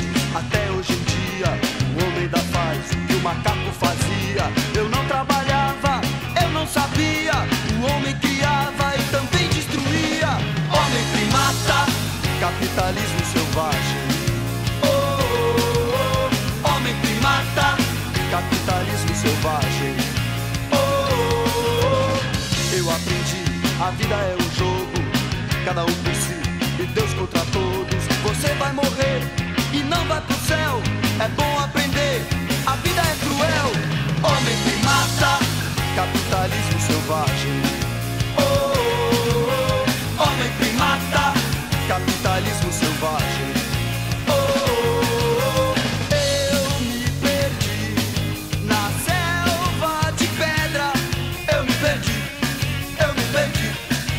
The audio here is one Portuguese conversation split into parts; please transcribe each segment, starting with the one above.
Até hoje em dia o homem ainda faz o que o macaco fazia. Eu não trabalhava, eu não sabia. O homem criava e também destruía. Homem primata, capitalismo selvagem. Oh, oh, oh. Homem primata, capitalismo selvagem. Oh, oh, oh. Eu aprendi, a vida é um jogo, cada um por si e Deus contra todos. Você vai morrer e não vai pro céu. É bom aprender, a vida é cruel. Homem primata, capitalismo selvagem. Oh, oh, oh. Homem primata, capitalismo selvagem. Oh, oh, oh. Eu me perdi na selva de pedra. Eu me perdi, eu me perdi.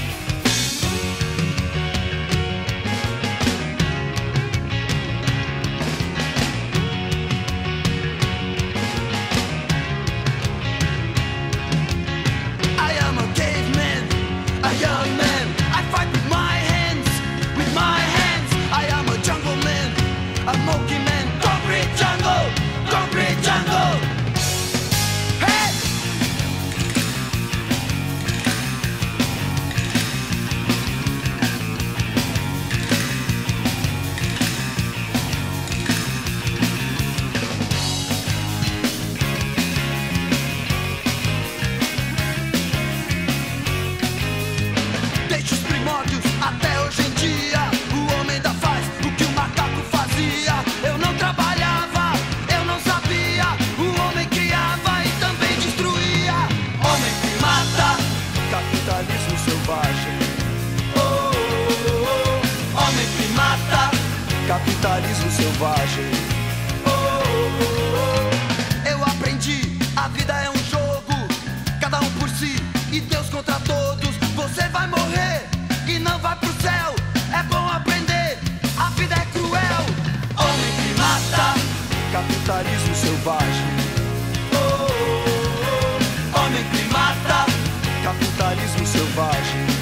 Até hoje em dia o homem ainda faz o que o macaco fazia. Eu não trabalhava, eu não sabia. O homem criava e também destruía. Homem primata, capitalismo selvagem. Oh, oh, oh. Homem primata, capitalismo selvagem. Oh, oh, oh. Eu aprendi, a vida é um jogo, cada um por si e Deus contra todos. Você vai morrer e não vai pro céu. É bom aprender, a vida é cruel. Homem primata, capitalismo selvagem. Oh, oh, oh. Homem primata, capitalismo selvagem.